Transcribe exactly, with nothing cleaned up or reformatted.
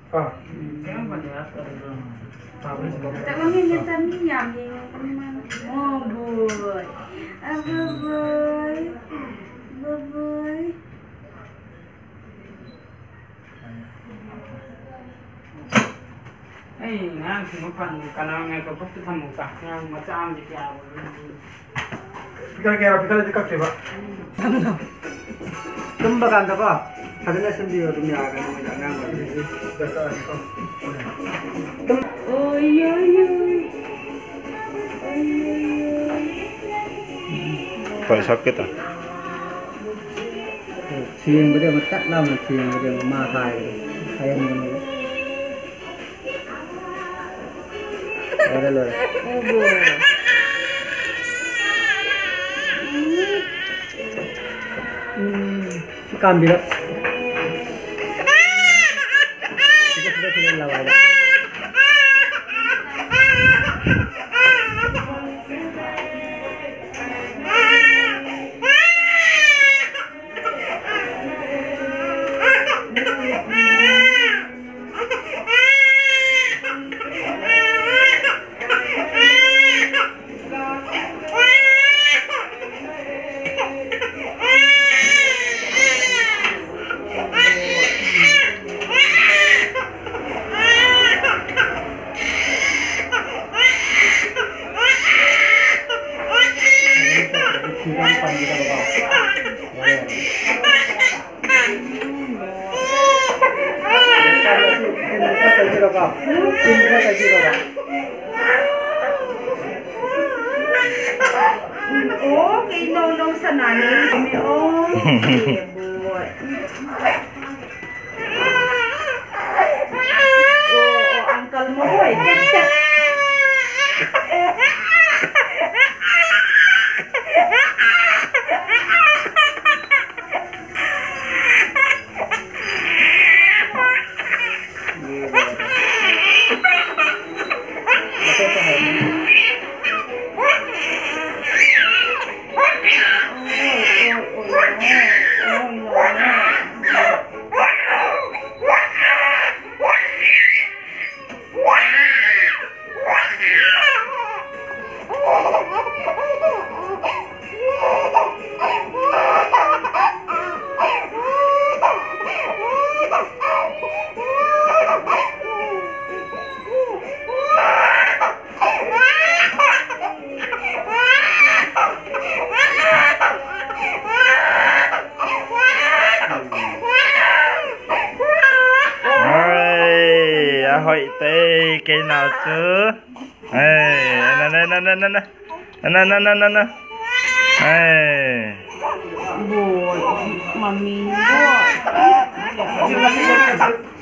Ah. Tak mamanya tani nyam yang teman. Oh boy. Ah boy. Boy. Eh, nang sinupan kana ngai ko pasti kamu tak yang macam di kia. Pikir-kira pikir dekat coba. Kembakan apa? Karena sendiri dunia akan menjaga Oh iya iya. Oh iya iya. Kok sakit ah? Siang berde matak lah, siang berde mahal. Ayam ini. Ada loh. Oh boy. Hmm, kambing. Kita sudah sudah lawan. Oh, kay Nonong sa nanay kami. Oh, okay, boy. Oh, oh, uncle mo, boy. Tet, tet. Hỏi tê cái nào chứ? Ê, nè nè nè nè nè nè nè nè nè nè nè. Ê. Boy, mami boy.